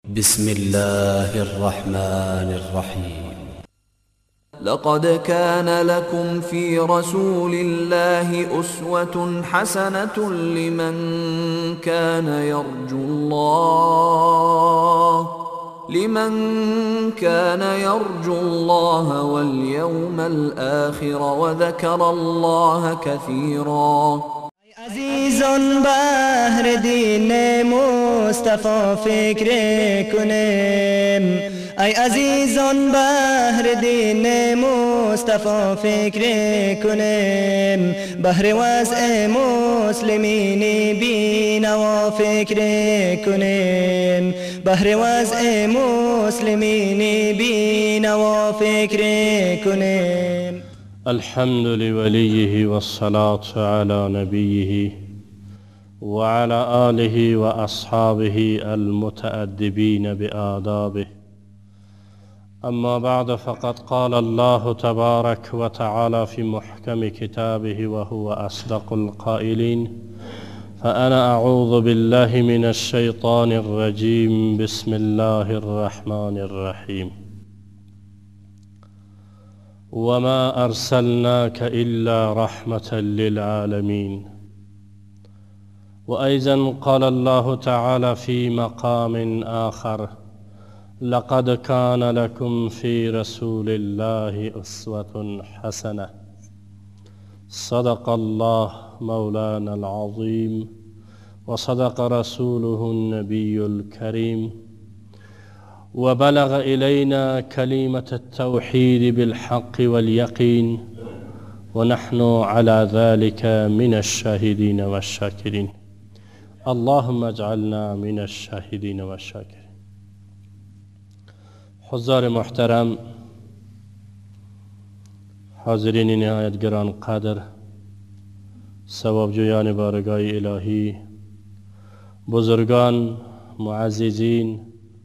بسم الله الرحمن الرحيم. لقد كان لكم في رسول الله أسوة حسنة لمن كان يرجو الله واليوم الآخر وذكر الله كثيرا. عزیزان بهر دین مصطفی فکر کنیم، ای عزیزان بهر دین مصطفی فکر کنیم، بهر وضع مسلمین بینوا فکر کنیم، بهر وضع مسلمین بینوا فکر کنیم. الحمد لوليه والصلاة على نبيه وعلى آله وأصحابه المتأدبين بآدابه. أما بعد، فقد قال الله تبارك وتعالى في محكم كتابه وهو أصدق القائلين: فأنا أعوذ بالله من الشيطان الرجيم. بسم الله الرحمن الرحيم. وما أرسلناك إلا رحمة للعالمين. وأيضا قال الله تعالى في مقام آخر: لقد كان لكم في رسول الله أسوة حسنة. صدق الله مولانا العظيم وصدق رسوله النبي الكريم، وبلغ إلينا كلمة التوحيد بالحق واليقين، ونحن على ذلك من الشاهدين والشاكرين. اللهم اجعلنا من الشاهدين والشاكرين. حضار محترم، حاضرین نهایت گران قدر، ثوابجویان بارگاه الهی، بزرگان، معززین،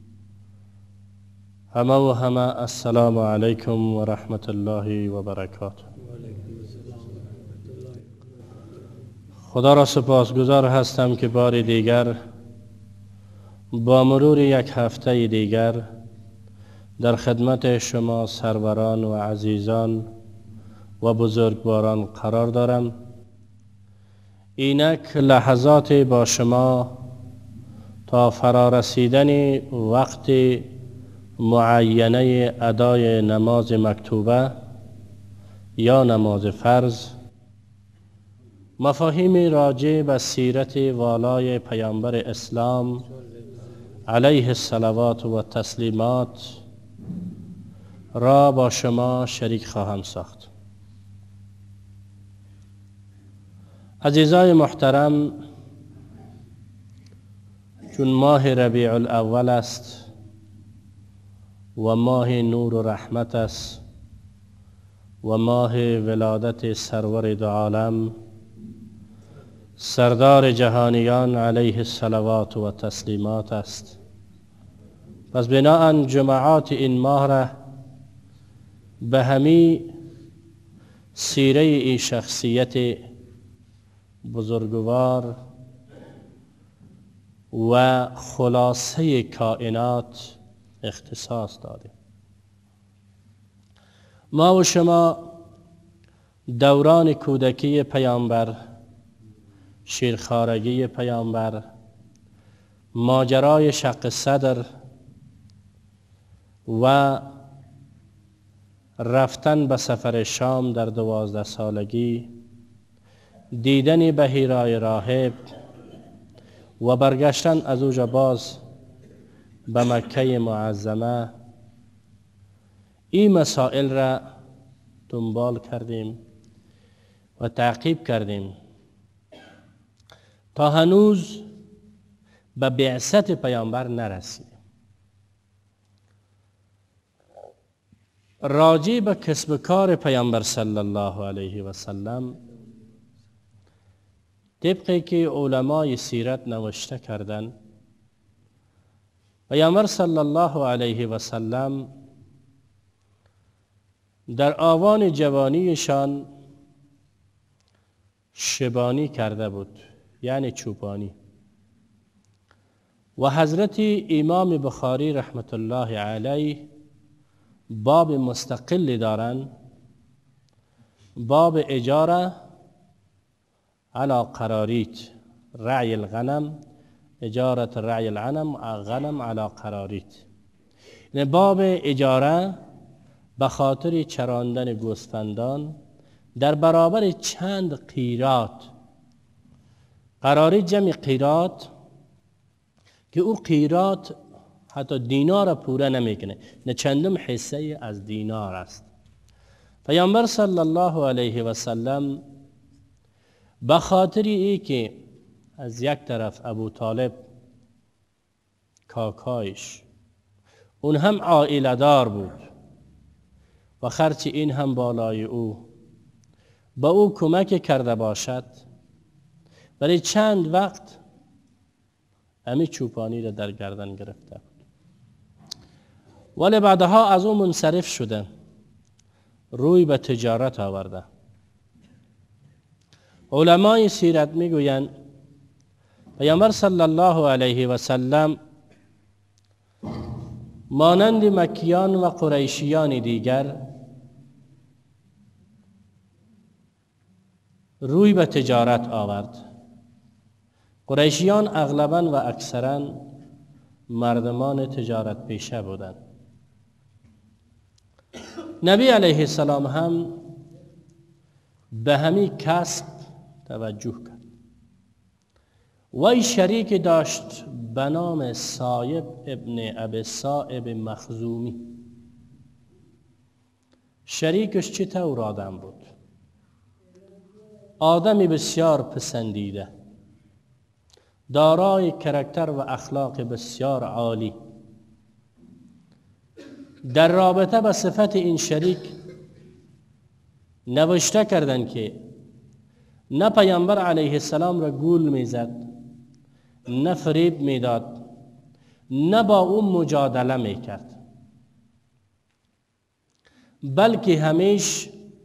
همه و همه، السلام علیکم و رحمت الله و برکاته. خدا را سپاسگزار هستم که بار دیگر با مرور یک هفته دیگر در خدمت شما سروران و عزیزان و بزرگواران قرار دارم. اینک لحظات با شما تا فرارسیدن وقت معینه ادای نماز مکتوبه یا نماز فرض، مفاهیم راجع به سیرت والای پیامبر اسلام علیه الصلوات و تسلیمات را با شما شریک خواهم ساخت. عزیزای محترم، چون ماه ربیع الاول است و ماه نور و رحمت است و ماه ولادت سرور دو عالم سردار جهانیان علیه الصلوات و تسلیمات است، پس بناءً جماعات این ماه را به همی سیره این شخصیت بزرگوار و خلاصه کائنات اختصاص دادیم. ما و شما دوران کودکی پیامبر، شیرخوارگی پیامبر، ماجرای شق صدر و رفتن به سفر شام در 12 سالگی، دیدن بحیرای راهب و برگشتن از اوجا باز به مکه معظمه، این مسائل را دنبال کردیم و تعقیب کردیم تا هنوز به بعثت پیامبر نرسیدیم. راجع به کسب کار پیامبر صلی الله علیه و سلم، طبقی که علمای سیرت نوشته کردند، پیامبر صلی الله علیه و سلم در آوان جوانیشان شبانی کرده بود، یعنی چوپانی. و حضرت امام بخاری رحمت الله علیه باب مستقلی دارن، باب اجاره على قراریت رعی الغنم، اجارت رعی الغنم على قراریت. یعنی باب اجاره به خاطر چراندن گوسفندان در برابر چند قیراط. قراریت جمع قیراط که او قیراط حتی دینار پوره نمیکنه، نه چندم حصه از دینار است. پیامبر صلی الله علیه و سلم به خاطر ای که از یک طرف ابو طالب کاکایش اون هم عائله دار بود و خرچ این هم بالای او با او کمک کرده باشد، ولی چند وقت امی چوپانی را در گردن گرفته بود. ولی بعدها از او منصرف شده، روی به تجارت آورده. علمای سیرت میگویند پیامبر صلی الله علیه و سلم مانند مکیان و قریشیان دیگر روی به تجارت آورد. قریشیان اغلباً و اکثراً مردمان تجارت پیشه بودند. نبی علیه السلام هم به همین کسب توجه کرد. وی شریک داشت به نام صایب ابن ابی صائب مخزومی. شریکش چطور آدم بود؟ آدمی بسیار پسندیده، دارای کرکتر و اخلاق بسیار عالی. در رابطه به صفت این شریک نوشته کردند که نه پیامبر علیه السلام را گول میزد، نه فریب میداد، نه با او مجادله میکرد، بلکه همیش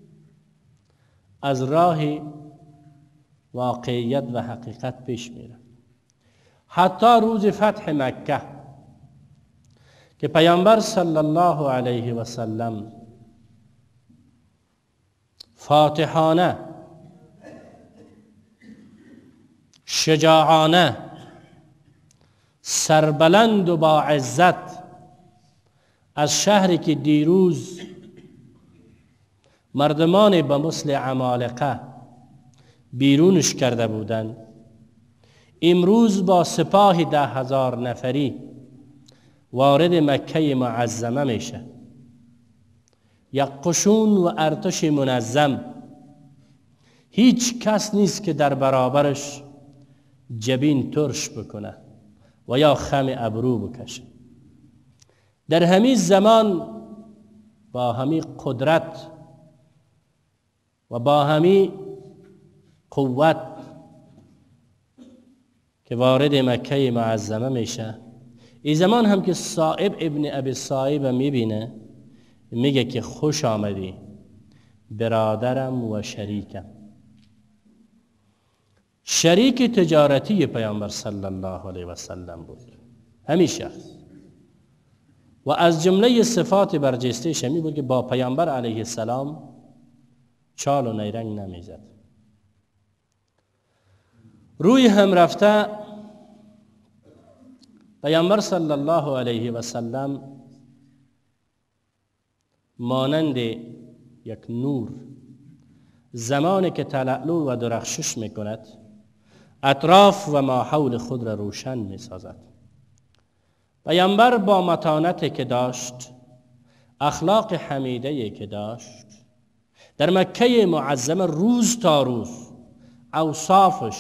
از راه واقعیت و حقیقت پیش میرفت. حتی روز فتح مکه که پیامبر صلی الله علیه و سلم فاتحانه، شجاعانه، سربلند و با عزت از شهری که دیروز مردمان به مثل عمالقه بیرونش کرده بودند، امروز با سپاه 10,000 نفری وارد مکه معظمه میشه. یک قشون و ارتش منظم، هیچ کس نیست که در برابرش جبین ترش بکنه و یا خم ابرو بکشه. در همین زمان با همین قدرت و با همین قوت که وارد مکه معظمه میشه، این زمان هم که صائب ابن ابی صائب میبینه، میگه که خوش آمدی برادرم و شریکم. شریک تجارتی پیامبر صلی الله علیه و سلم بود همین شخص، و از جمله صفات برجسته شمی بود که با پیامبر علیه السلام چال و نیرنگ نمیزد. روی هم رفته پیامبر صلی الله علیه و سلم مانند یک نور زمانی که تلألؤ و درخشش میکند اطراف و ما حول خود را روشن میسازد. پیامبر با متانتی که داشت، اخلاق حمیده‌ای که داشت، در مکه معظمه روز تا روز اوصافش،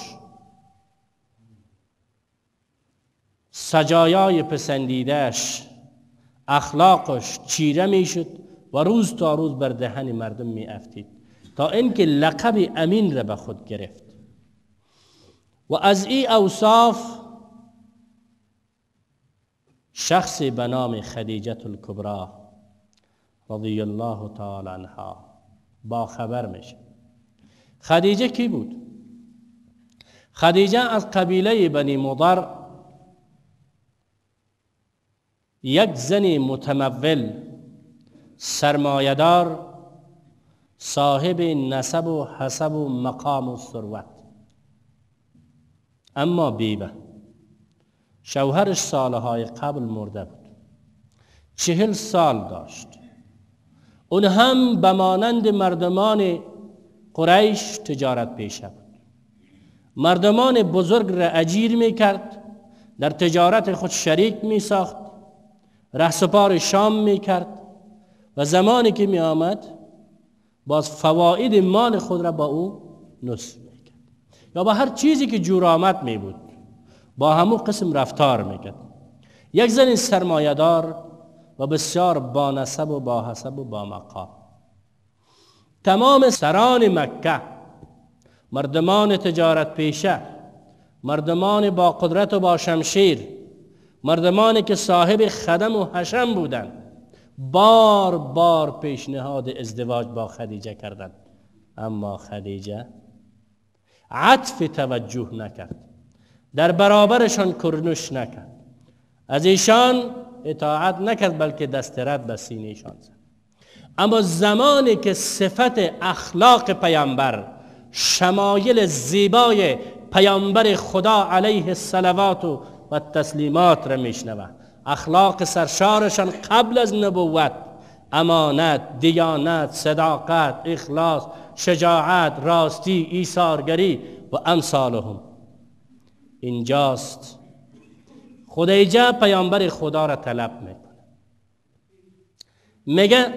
سجایای پسندیدهش، اخلاقش چیره میشد و روز تا روز بر دهن مردم می افتید تا اینکه لقب امین را به خود گرفت. و از این اوصاف شخصی به نام خدیجه الکبری رضی الله تعالی عنها با خبر میشه. خدیجه کی بود؟ خدیجه از قبیله بنی مضر یک زن متمول سرمایه‌دار صاحب نسب و حسب و مقام و ثروت، اما بیوه، شوهرش سالهای قبل مرده بود، 40 سال داشت، اون هم به مانند مردمان قریش تجارت پیشه بود، مردمان بزرگ را اجیر میکرد، در تجارت خود شریک میساخت، رهسپار شام میکرد و زمانی که می آمد باز فواید مال خود را با او نصف میکرد یا با هر چیزی که جور آمد می بود با همون قسم رفتار میکرد. یک زن سرمایه‌دار و بسیار با نسب و با حسب و با مقام. تمام سران مکه، مردمان تجارت پیشه، مردمان با قدرت و با شمشیر، مردمانی که صاحب خدم و حشم بودند، بار بار پیشنهاد ازدواج با خدیجه کردند، اما خدیجه عطف توجه نکرد، در برابرشان کرنش نکرد، از ایشان اطاعت نکرد، بلکه دست رد به سینه‌شان زد. اما زمانی که صفت اخلاق پیامبر، شمایل زیبای پیامبر خدا علیه الصلوات و تسلیمات را میشنوه، اخلاق سرشارشان قبل از نبوت، امانت، دیانت، صداقت، اخلاص، شجاعت، راستی، ایثارگری و امثالهم، اینجاست خدیجه پیامبر خدا را طلب میکنه، میگه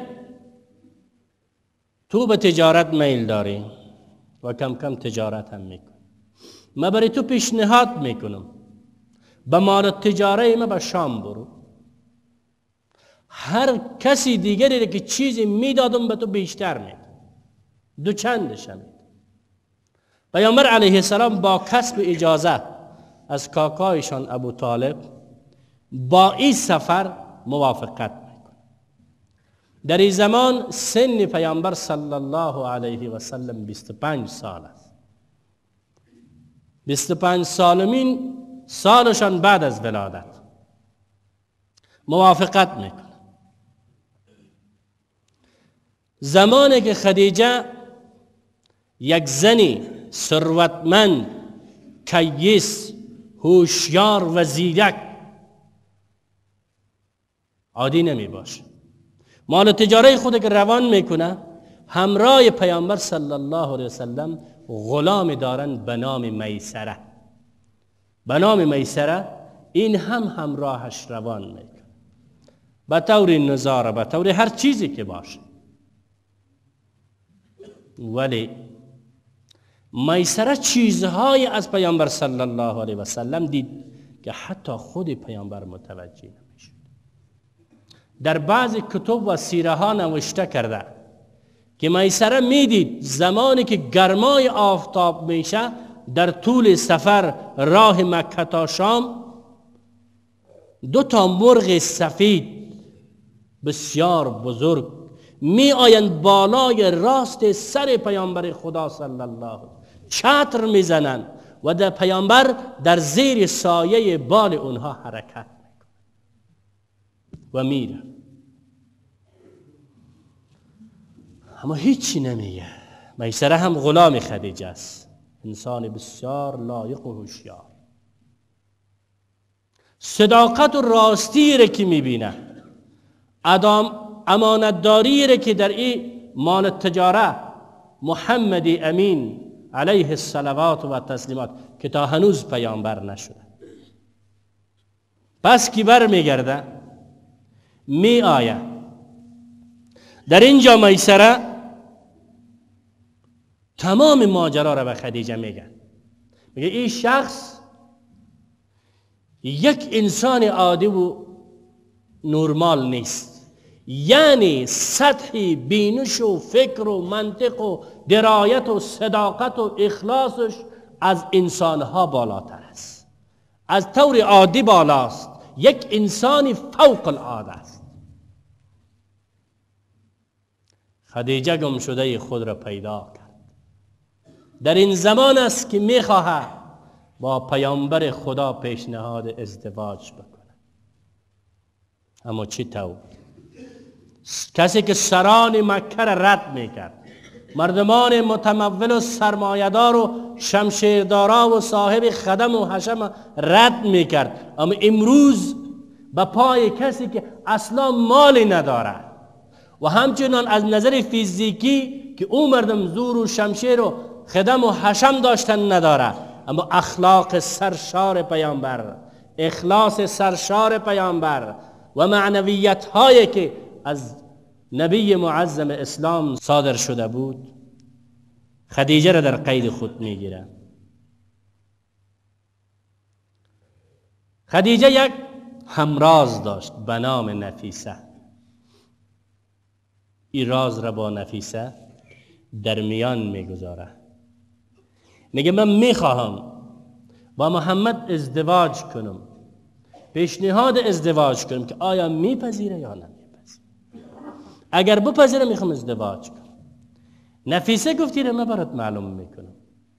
تو به تجارت میل داری و کم کم تجارت هم میکنی، من برای تو پیشنهاد میکنم به مال تجاره ما به شام برو، هر کسی دیگری که چیزی میدادم به تو بیشتر میدم، دو چندش هم. پیامبر علیه السلام با کسب اجازه از کاکایشان ابو طالب با این سفر موافقت میکنه. در این زمان سن پیامبر صلی الله علیه و سلم 25 سال است. 25 سالمین سالشان بعد از ولادت موافقت میکنه. زمانی که خدیجه یک زنی ثروتمند، کیس، هوشیار و زیرک، عادی نمی باشه، مال تجاره خود که روان میکنه، همراه پیامبر صلی الله علیه وسلم غلام دارن به نام میسره. به نام میسره این هم همراهش روان میکنه، به طور نظاره، به طور هر چیزی که باشه. ولی میسره چیزهای از پیامبر صلی الله علیه و سلم دید که حتی خود پیامبر متوجه نمیشد. در بعضی کتب و سیره ها نوشته کرده که میسره میدید زمانی که گرمای آفتاب میشه در طول سفر راه مکه تا شام، 2 مرغ سفید بسیار بزرگ می آیند بالای راست سر پیامبر خدا صلی الله علیه و چتر می زنند و در پیامبر در زیر سایه بال اونها حرکت میکنه و میره، اما هیچی نمیگه. میسره هم غلام خدیجه است، انسان بسیار لایق و هوشیار. صداقت و راستی را که میبینه، امانتداری را که در این مال تجاره محمد امین علیه الصلوات و تسلیمات که تا هنوز پیامبر نشده، پس کی بر میگرده می آید. در اینجا میسره تمام ماجرا را به خدیجه میگه این شخص یک انسان عادی و نرمال نیست، یعنی سطح بینش و فکر و منطق و درایت و صداقت و اخلاصش از انسانها بالاتر است، از طور عادی بالاست، یک انسانی فوق العاده است. خدیجه گم شده خود را پیدا کرد. در این زمان است که میخواهد با پیامبر خدا پیشنهاد ازدواج بکنه. اما چی تو؟ کسی که سران مکه را رد میکرد، مردمان متمول و سرمایه‌دار و شمشیردارا و صاحب خدم و حشم رد میکرد، اما امروز به پای کسی که اصلا مالی نداره و همچنان از نظر فیزیکی که او مردم زور و شمشیر و خدم و حشم داشتن نداره، اما اخلاق سرشار پیامبر، اخلاص سرشار پیامبر و معنویت هایی که از نبی معظم اسلام صادر شده بود خدیجه را در قید خود میگیره. خدیجه یک همراز داشت به نام نفیسه. این راز را با نفیسه در میان میگذاره، میگه من میخواهم با محمد ازدواج کنم، پیشنهاد ازدواج کنم که آیا میپذیره یا نمیپذیره. اگر بپذیره میخوام ازدواج کنم. نفیسه گفتی رو من برات معلوم میکنم،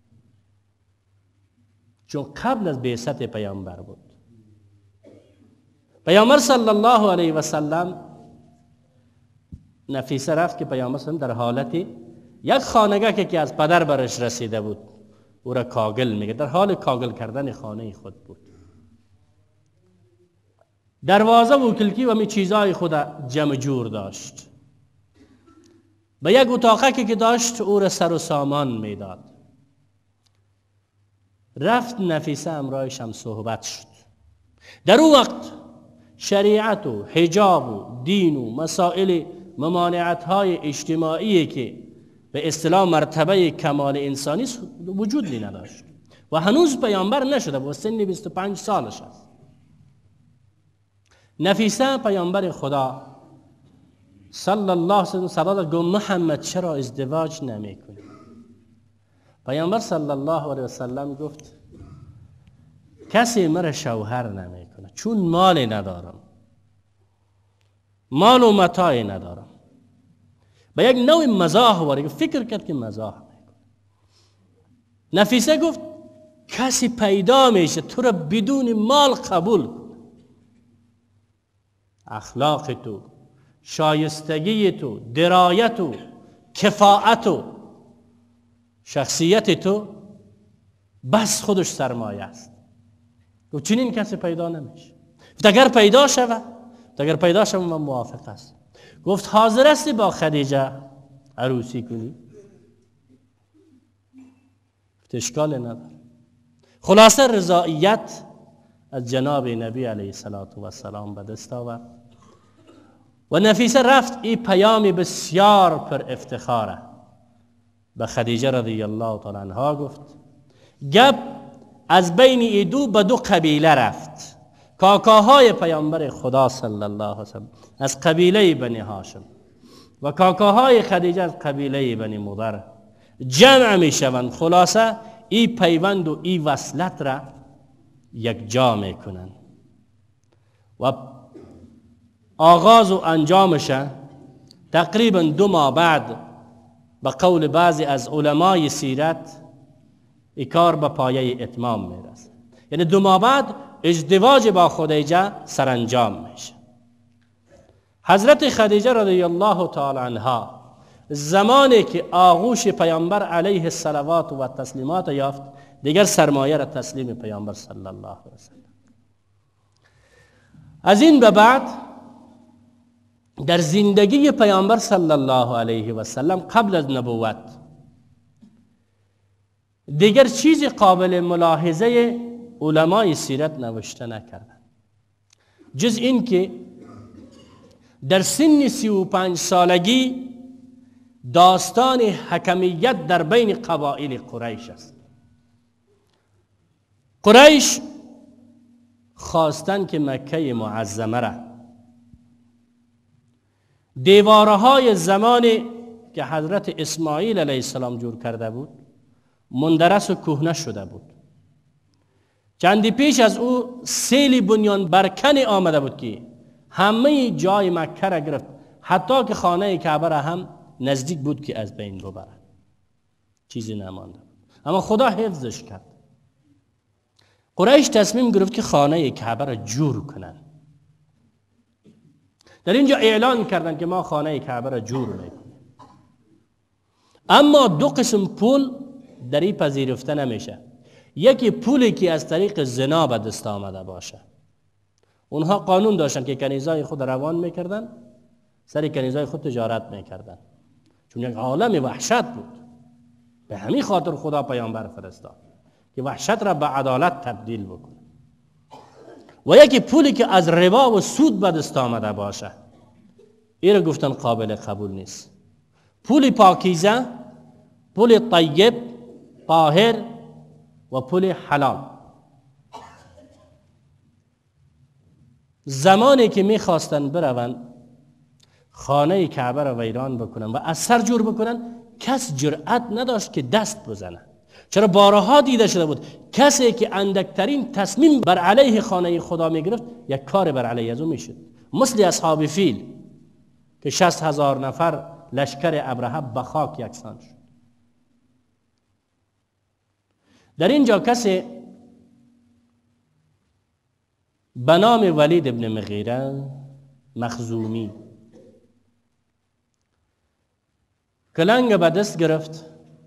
چون قبل از بعثت پیامبر بود. پیامبر صلی الله علیه و سلم نفیسه رفت که پیامبر صلی الله علیه و سلم در حالتی یک خانگاه که از پدر برش رسیده بود او را کاگل میگه، در حال کاگل کردن خانه خود بود. دروازه و کلکی و می چیزای خود جمع جور داشت. به یک اتاقه که داشت او را سر و سامان میداد. رفت نفیسه امرایش هم صحبت شد. در او وقت شریعت و حجاب و دین و مسائل ممانعت های اجتماعی که به اصطلاح مرتبه کمال انسانی وجودی نداشت و هنوز پیامبر نشده و سن 25 سالش است. نفیسه پیامبر خدا صلی الله علیه و سلم صدا داد گفت محمد چرا ازدواج نمیکنی؟ پیامبر صلی الله علیه و سلم گفت کسی مرا شوهر نمیکنه چون مال ندارم، مال و متاعی ندارم. به یک نوع مزاح وارد فکر کرد که مزاح میکنه. نفیسه گفت کسی پیدا میشه تو را بدون مال قبول کنه. اخلاق تو، شایستگی تو، درایت و کفاءت و شخصیت تو بس خودش سرمایه است. گفت چنین کسی پیدا نمیشه. اگر پیدا شود من موافق است. گفت حاضر هستی با خدیجه عروسی کنی؟ گفت اشکال نداره. خلاصه رضایت از جناب نبی علیه السلام به دست آورد و نفیسه رفت. این پیامی بسیار پر افتخاره به خدیجه رضی الله تعالی عنها گفت. گپ از بین ای دو به دو قبیله رفت. کاکاهای پیامبر خدا صلی الله علیه وسلم از قبیله بنی هاشم و کاکاهای خدیجه از قبیله بنی مضر جمع می شوند. خلاصه این پیوند و این وصلت را یک جا می کنند و آغاز و انجامش تقریبا 2 ماه بعد به قول بعضی از علمای سیرت این کار به پایه اتمام میرسه. یعنی 2 ماه بعد ازدواج با خدیجه سرانجام میشه. حضرت خدیجه رضی الله تعالی عنها زمانی که آغوش پیامبر علیه الصلوات و تسلیمات یافت دیگر سرمایه را تسلیم پیامبر صلی الله علیه وسلم. از این به بعد در زندگی پیامبر صلی الله علیه و سلم قبل از نبوت دیگر چیزی قابل ملاحظه علمای سیرت نوشته نکردند جز این که در سن 35 سالگی داستان حکمیت در بین قبایل قریش است. قریش خواستند که مکه معظمه را دیوارهای زمانی که حضرت اسماعیل علیه السلام جور کرده بود مندرس و کهنه شده بود. چندی پیش از او سیل بنیان برکن آمده بود که همه جای مکه را گرفت، حتی که خانه کعبه را هم نزدیک بود که از بین ببره، چیزی نمانده بود. اما خدا حفظش کرد. قریش تصمیم گرفت که خانه کعبه را جور کنن. در اینجا اعلان کردن که ما خانه کعبه را جور میکنیم. اما دو قسم پول در این پذیرفته نمیشه. یکی پولی که از طریق زنا به دست آمده باشه. اونها قانون داشتن که کنیزای خود روان میکردن، سر کنیزای خود تجارت میکردن، چون یک عالم وحشت بود. به همین خاطر خدا پیامبر فرستاد که وحشت را به عدالت تبدیل بکنه. و یکی پولی که از ربا و سود به دست آمده باشه، این را گفتن قابل قبول نیست. پول پاکیزه، پول طیب، طاهر و پول حلال. زمانی که میخواستن بروند خانه کعبه را ویران بکنن و از سر جور بکنن، کس جرأت نداشت که دست بزنه. چرا بارها دیده شده بود کسی که اندکترین تصمیم بر علیه خانه خدا میگرفت یک کار بر علیه از او میشد. مثل اصحاب فیل که 60,000 نفر لشکر ابرهه به خاک یکسان شد. در اینجا کسی به نام ولید ابن مغیره مخزومی کلنگ به دست گرفت،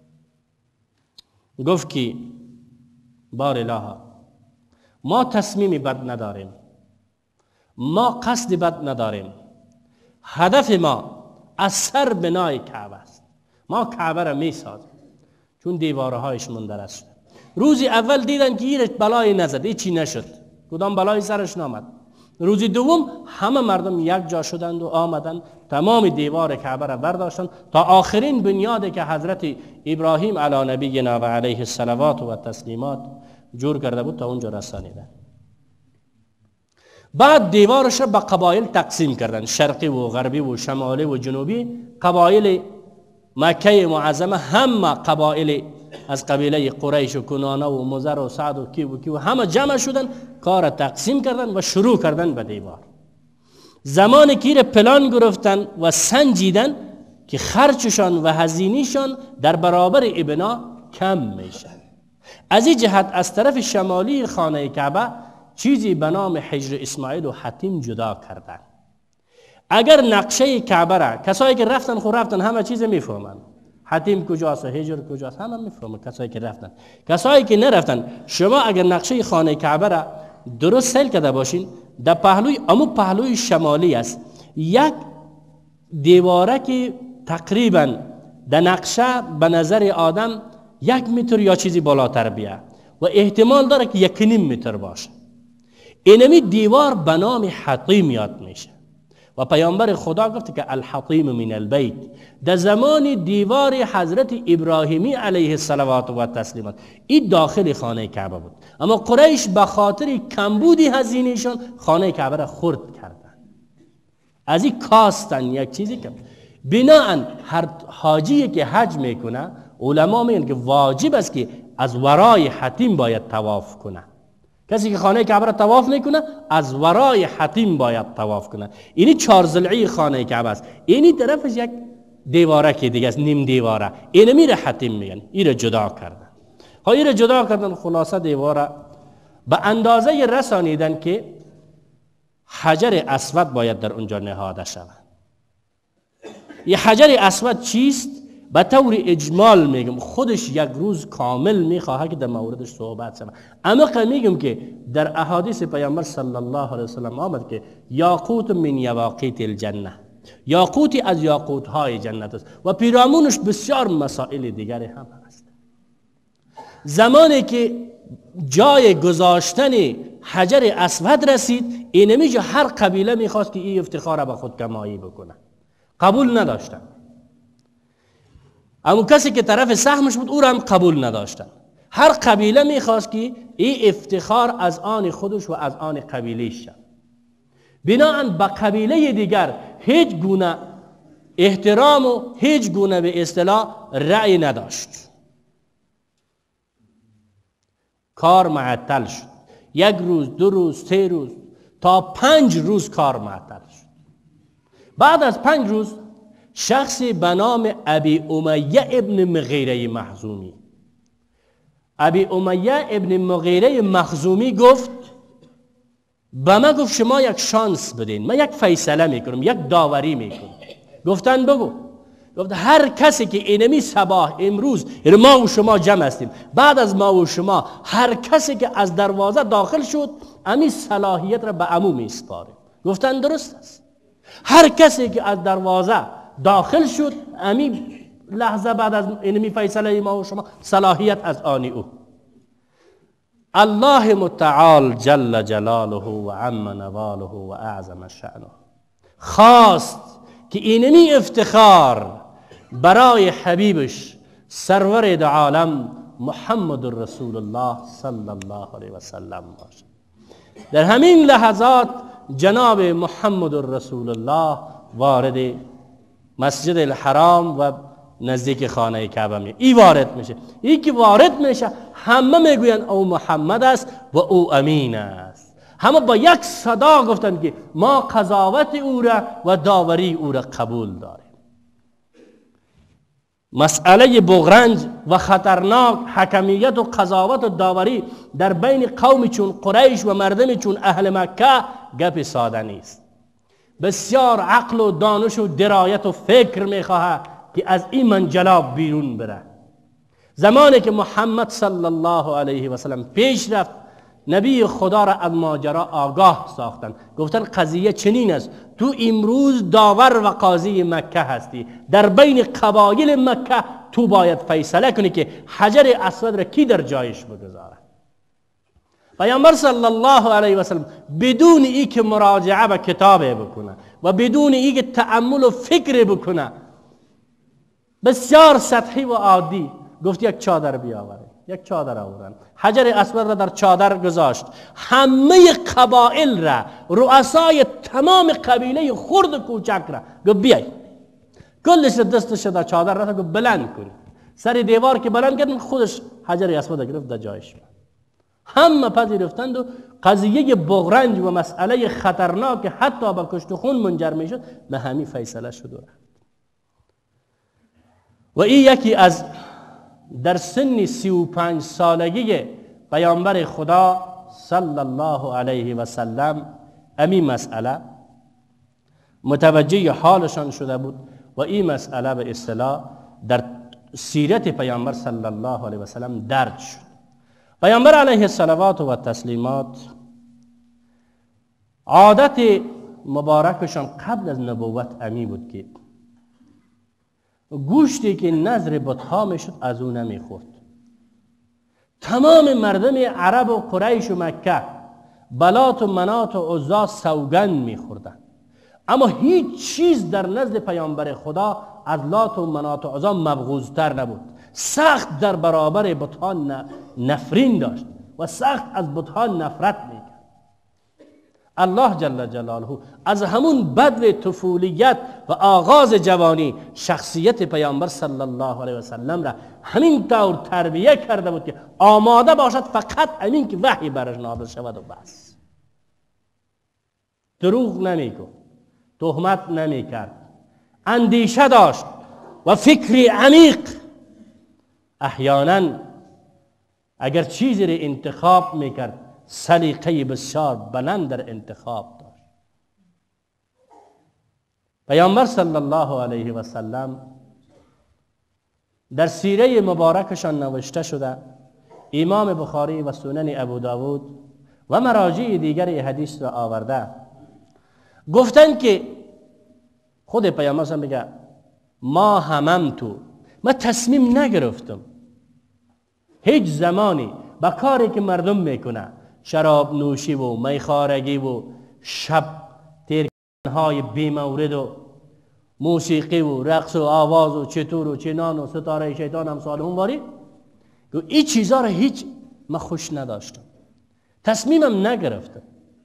گفت که بار الها ما تصمیمی بد نداریم، ما قصد بد نداریم، هدف ما از سر بنای کعبه است. ما کعبه را می سازیم چون دیوارهایش مندرس شده. روزی اول دیدن که این بلای نزد، هیچی نشد، کدام بلای سرش نامد. روزی دوم همه مردم یک جا شدند و آمدند تمام دیوار کعبه را برداشتند تا آخرین بنیادی که حضرت ابراهیم علی نبینا و علیه الصلوات و تسلیمات جور کرده بود تا اونجا رسانیدند. بعد دیوارش را به قبایل تقسیم کردند، شرقی و غربی و شمالی و جنوبی. قبایل مکه معظمه همه قبایل از قبیله قریش و کنانه و مزر و سعد و کی و همه جمع شدن، کار تقسیم کردن و شروع کردن به دیوار. زمانی که پلان گرفتن و سنجیدن که خرچشان و هزینیشان در برابر بنا کم میشه. از این جهت از طرف شمالی خانه کعبه چیزی به نام حجر اسماعیل و حتیم جدا کردن. اگر نقشه کعبه را کسایی که رفتن خود رفتن همه چیز میفهمن، حتیم کجاست، حجر کجاست، همه میفهمن کسایی که رفتن. کسایی که نرفتن، شما اگر نقشه خانه کعبه را درست سیل کرده باشین، در پهلوی پهلوی شمالی است یک دیواره که تقریبا در نقشه به نظر آدم 1 متر یا چیزی بالاتر بیه و احتمال داره که 1.5 متر باشه. اینمی دیوار به نام حطیم یاد میشه و پیامبر خدا گفت که الحطیم من البیت. در زمان دیوار حضرت ابراهیمی علیه الصلوات و تسلیمات این داخل خانه کعبه بود، اما قریش به خاطر کمبودی هزینهشان خانه کعبه را خرد کردن. از این کاستن یک چیزی که بناهن هر حاجی که حج میکنه علما میگن که واجب است که از ورای حتیم باید طواف کنه. کسی که خانه کعبه را طواف میکنه از ورای حتیم باید طواف کنه. اینی 4 ضلعی خانه کعبه است. اینی طرفش یک دیواره که دیگه است، نیم دیواره، اینو میره حتیم میگن. اینو جدا کردن. اینو جدا کردن، خلاصه دیواره به اندازه رسانیدن که حجر اسود باید در اونجا نهاده شود. یه حجر اسود چیست؟ به طور اجمال میگم خودش یک روز کامل میخواه که در موردش صحبت شود. اما میگم که در احادیث پیامبر صلی الله علیه وسلم آمد که یاقوت من یواقیت الجنه، یاقوتی از یاقوت های جنت است و پیرامونش بسیار مسائل دیگری هم هست. زمانی که جای گذاشتن حجر اسود رسید، اینمیجا هر قبیله میخواست که این افتخار به خود کمایی بکنه، قبول نداشتن. اما کسی که طرف سهمش بود او را هم قبول نداشتن. هر قبیله میخواست که این افتخار از آن خودش و از آن قبیلهش شد. بناهن به قبیله دیگر هیچ گونه احترام و هیچ گونه به اصطلاح رأی نداشت. کار معطل شد. 1 روز، 2 روز، 3 روز تا 5 روز کار معطل شد. بعد از 5 روز شخصی به نام ابی امیه ابن مغیره مخزومی، ابی امیه ابن مغیره مخزومی گفت به من گفت شما یک شانس بدین، من یک فیصله میکنم، یک داوری میکنم. گفتن بگو. گفت هر کسی که اینمی صباح امروز ما و شما جمع هستیم، بعد از ما و شما هر کسی که از دروازه داخل شد امی صلاحیت را به امو میسپاریم. گفتن درست است. هر کسی که از دروازه داخل شد امی لحظه بعد از اینمی فیصله ما و شما صلاحیت از آن او. الله متعال جل جلاله و عم نواله و اعظم شأنه خواست که اینمی افتخار برای حبیبش سرور دو عالم محمد رسول الله صلی الله علیه و سلم باشد. در همین لحظات جناب محمد رسول الله وارد مسجد الحرام و نزدیک خانه کعبه می ای وارد میشه. ای که وارد میشه همه میگوین او محمد است و او امین است. همه با یک صدا گفتن که ما قضاوت او را و داوری او را قبول داریم. مسئله بغرنج و خطرناک حکمیت و قضاوت و داوری در بین قوم چون قریش و مردم چون اهل مکه گپ ساده نیست. بسیار عقل و دانش و درایت و فکر میخواهد که از این منجلاب بیرون بره. زمانی که محمد صلی الله علیه و سلم پیش رفت، نبی خدا را از ماجرا آگاه ساختن. گفتن قضیه چنین است، تو امروز داور و قاضی مکه هستی، در بین قبایل مکه تو باید فیصله کنی که حجر اسود را کی در جایش بگذاره. پیامبر صلی الله علیه و سلم بدون ای که مراجعه به کتاب بکنه و بدون ای که تأمل و فکر بکنه، بسیار سطحی و عادی گفت یک چادر بیاورید. یک چادر آوردن، حجر اسود را در چادر گذاشت، همه قبائل را، رؤسای تمام قبیله خرد و کوچک را گفت بیای، کلش دستش در چادر را گفت بلند کنید. سر دیوار که بلند کردن خودش حجر اسود گرفت در جایش. همه پذیرفتند و قضیه بغرنج و مسئله خطرناک که حتی به کشت و خون منجر میشد به همین فیصله شد. و این یکی از در سن 35 سالگی پیامبر خدا صلی الله علیه و سلم امی مسئله متوجه حالشان شده بود و این مسئله به اصطلاح در سیرت پیامبر صلی الله علیه و سلم درج شد. پیامبر علیه الصلوات و تسلیمات عادت مبارکشان قبل از نبوت امی بود که گوشتی که نظر بتها میشد از او نمیخورد. تمام مردم عرب و قریش و مکه بلات و منات و عزا سوگند میخوردن، اما هیچ چیز در نزد پیامبر خدا از لات و منات و عزا مبغوضتر نبود. سخت در برابر بتها نفرین داشت و سخت از بتها نفرت میکرد. الله جل جلاله از همون بدو طفولیت و آغاز جوانی شخصیت پیامبر صلی الله علیه و سلم را همین طور تربیه کرده بود که آماده باشد فقط همین که وحی برش نازل شود و بس. دروغ نمیگفت، تهمت نمیکرد، اندیشه داشت و فکری عمیق. احیانا اگر چیزی را انتخاب میکرد سلیقه بسیار بلند در انتخاب داشت. پیامبر صلی الله علیه و سلم در سیره مبارکشان نوشته شده، امام بخاری و سنن ابو داود و مراجع دیگر حدیث را آورده، گفتن که خود پیامبر صلی الله علیه و سلم میگه ما تصمیم نگرفتم هیچ زمانی با کاری که مردم میکنه، شراب نوشی و میخارگی و شب تیرکنهای بیمورد و موسیقی و رقص و آواز و چطور و چنان و ستاره شیطان امثال اونواری، این چیزها را هیچ من خوش نداشتم، تصمیمم نگرفتم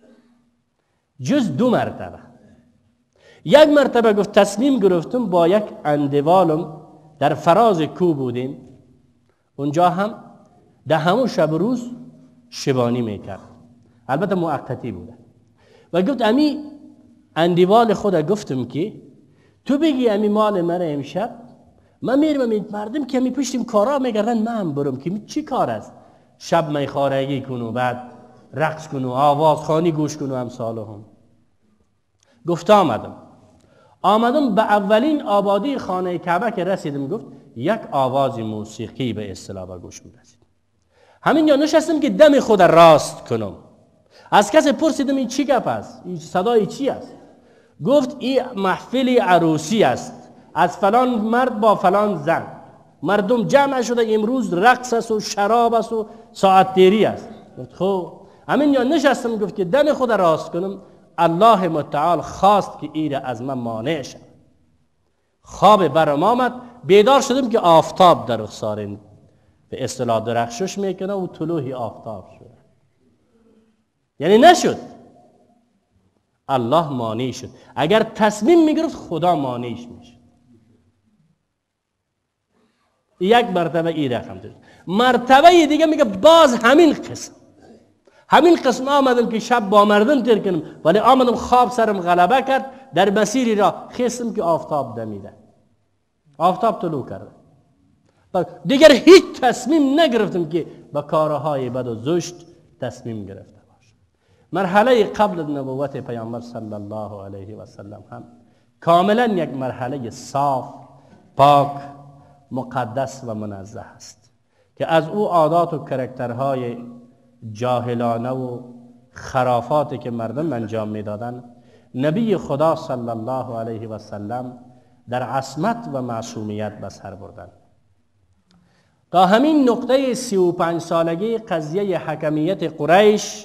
جز 2 مرتبه. یک مرتبه گفت تصمیم گرفتم با یک اندوالم در فراز کوه بودیم، اونجا هم ده همون شب روز شبانی میکرد، البته موقتی بوده، و گفت امی اندیوال خود گفتم که تو بگی امی مال من امشب من میرم مردم که می پشتیم کارا میگردن من برم که چی کار است، شب میخارگی کن و بعد رقص کن و آواز خوانی گوش کن و امثالهم. گفت آمدم به اولین آبادی خانه کعبه که رسیدم، گفت یک آواز موسیقی به اصطلاح به گوش می رسید. همینجا نشستم که دم خود راست کنم. از کسی پرسیدم این چی گپ است؟ این صدای چی است؟ گفت این محفل عروسی است از فلان مرد با فلان زن. مردم جمع شده، امروز رقص است و شراب است و ساعت دیری است. گفت خب همینجا نشستم گفت که دم خود راست کنم. الله متعال خواست که ایره از من مانع شد. خواب برم آمد، بیدار شدم که آفتاب در رخسار به اصطلاح درخشش میکنه و طلوع آفتاب شد. یعنی نشد، الله مانع شد. اگر تصمیم میگرفت خدا مانعش میشد. یک مرتبه این رقم داشت. مرتبه دیگه میگه باز همین قسم آمدم که شب با مردم تیر کنم، ولی آمدم خواب سرم غلبه کرد، در مسیری را خستم که آفتاب دمیده، آفتاب طلوع کرده. دیگر هیچ تصمیم نگرفتم که با کارهای بد و زشت تصمیم گرفته باشم. مرحله قبل نبوت پیامبر صلی الله علیه و سلم هم کاملا یک مرحله صاف، پاک، مقدس و منزه است که از او عادات و کرکترهای جاهلانه و خرافاتی که مردم انجام میدادن، نبی خدا صلی الله علیه و سلم در عصمت و معصومیت به سر بردند. تا همین نقطه 35 سالگی قضیه حکمیت قریش،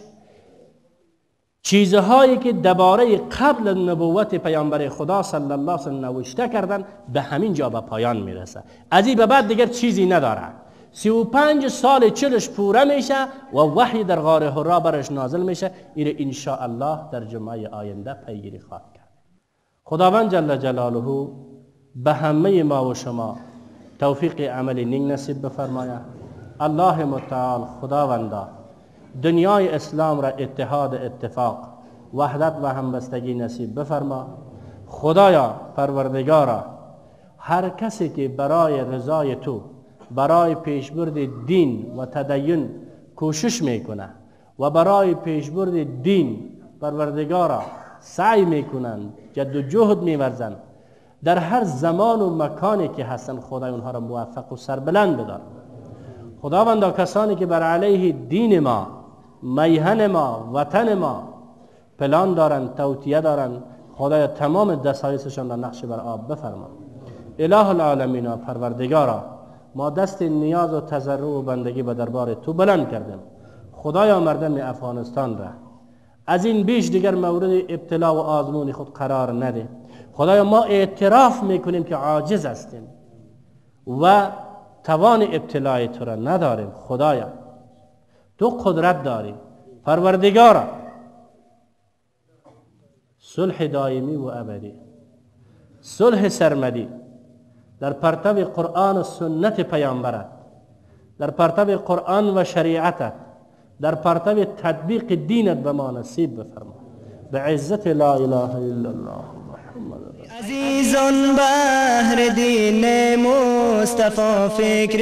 چیزهایی که درباره قبل نبوت پیامبر خدا صلی الله علیه و سلم نوشته کردن به همین جا به پایان میرسه. از این به بعد دیگر چیزی نداره. 35 سال چلش پوره میشه و وحی در غار حرا برش نازل میشه. این ان شاء الله در جمعه آینده پیگیری خواهد کرد. خداوند جل جلاله به همه ما و شما توفیق عمل نیک نصیب بفرماید. الله متعال خداوندا دنیای اسلام را اتحاد، اتفاق، وحدت و همبستگی نصیب بفرما. خدایا پروردگارا، هر کسی که برای رضای تو، برای پیشبرد دین و تدین کوشش میکنه و برای پیشبرد دین پروردگارا سعی میکنند، جد و جهد میورزند، در هر زمان و مکانی که هستن خدای اونها را موفق و سربلند بدار. خداوندا کسانی که بر علیه دین ما، میهن ما، وطن ما پلان دارند، توطیه دارند، خدای تمام دسایسشان را نقش بر آب بفرما. اله العالمین پروردگارا، ما دست نیاز و تضرع و بندگی به دربار تو بلند کردیم. خدایا مردم افغانستان را از این بیش دیگر مورد ابتلا و آزمون خود قرار نده. خدایا ما اعتراف میکنیم که عاجز هستیم و توان ابتلای تو را نداریم. خدایا تو قدرت داری. پروردگارا صلح دائمی و ابدی، صلح سرمدی در پرتو قرآن و سنت پیامبرت، در پرتو قرآن و شریعتت، در پرتو تطبیق دینت به ما نصیب بفرما. به عزت لا اله الا الله محمد عزیزان بهر دین مصطفی فکر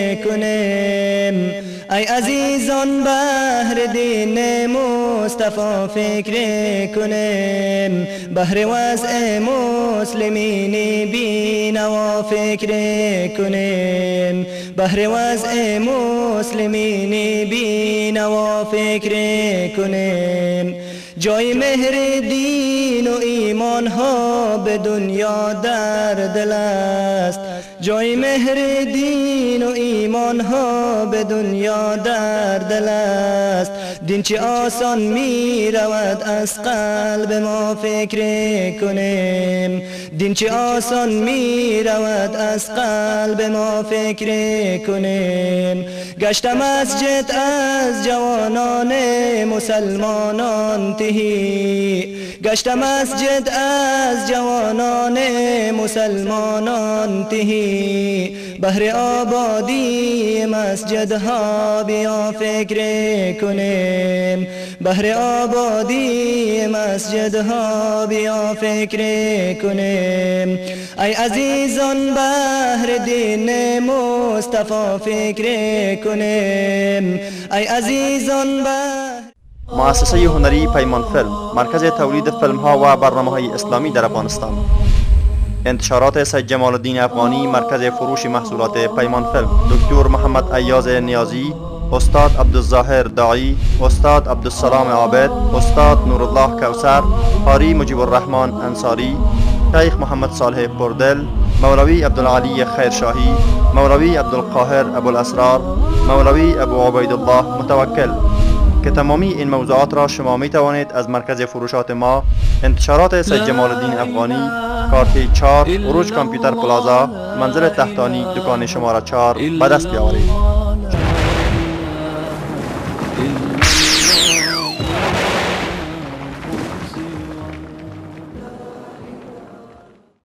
کنیم. ای عزیزان بهر دین مصطفی فکر کنیم. بهر وضع مسلمین بینوا فکر کنیم. بهر وضع مسلمین بینوا فکر کنیم. جای مهر دین و ایمان ها به دنیا در دل است. جای مهر دین و ایمان ها به دنیا در دل است. دین چه آسان می رود از قلب ما فکر کنیم. دین چه آسان می رود از قلب ما فکر کنیم. گشت مسجد از جوانان مسلمانان تهی. گشت مسجد از جوانان مسلمانان تهی. بهر آبادی مسجدها بیا فکر کنیم. بهر آبادی مسجدها بیا فکر کنیم. ای عزیزان بهر دین مصطفی فکر کنیم. ای عزیزان بهر مؤسسه هنری پیمان فیلم، مرکز تولید فیلم ها و برنامه های اسلامی در افغانستان. انتشارات سید جمال الدین افغانی، مرکز فروش محصولات پیمان فیلم. دکتر محمد ایاز نیازی، استاد عبدالظاهر داعی، استاد عبدالسلام عابد، استاد نورالله کوثر، قاری مجیب الرحمن انصاری، شیخ محمد صالح پردل، مولوی عبدالعلی خیرشاهی، مولوی عبدالقاهر ابوالاسرار، مولوی ابو عبیدالله متوکل، که تمامی این موضوعات را شما می توانید از مرکز فروشات ما، انتشارات سید جمال الدین افغانی، کارت 4، عروج کامپیوتر پلازا، منزل تحتانی، دکان شماره 4 به دست بیاورید.